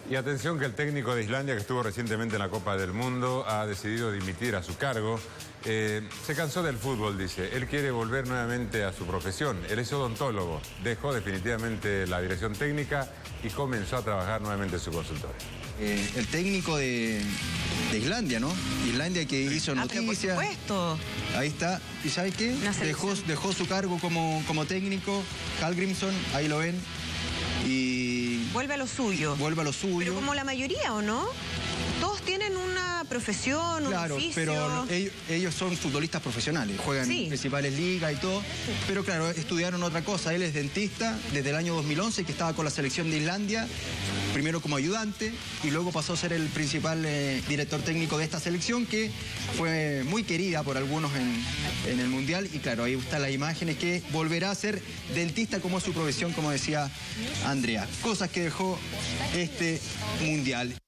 Y atención que el técnico de Islandia, que estuvo recientemente en la Copa del Mundo, ha decidido dimitir a su cargo. Se cansó del fútbol, dice. Él quiere volver nuevamente a su profesión. Él es odontólogo. Dejó definitivamente la dirección técnica y comenzó a trabajar nuevamente en su consultorio. El técnico de Islandia, ¿no? Islandia que hizo noticias. Por supuesto. Ahí está. ¿Y sabe qué? Dejó su cargo como técnico. Hallgrímsson, ahí lo ven. Y vuelve a lo suyo. Vuelve a lo suyo. Pero como la mayoría, ¿o no? Todos tienen una profesión, claro, un oficio. Pero ellos son futbolistas profesionales, juegan en principales ligas y todo. Pero claro, estudiaron otra cosa. Él es dentista desde el año 2011, que estaba con la selección de Islandia, primero como ayudante y luego pasó a ser el principal director técnico de esta selección, que fue muy querida por algunos en el Mundial. Y claro, ahí están las imágenes, que volverá a ser dentista como es su profesión, como decía Andrea. Cosas que dejó este Mundial.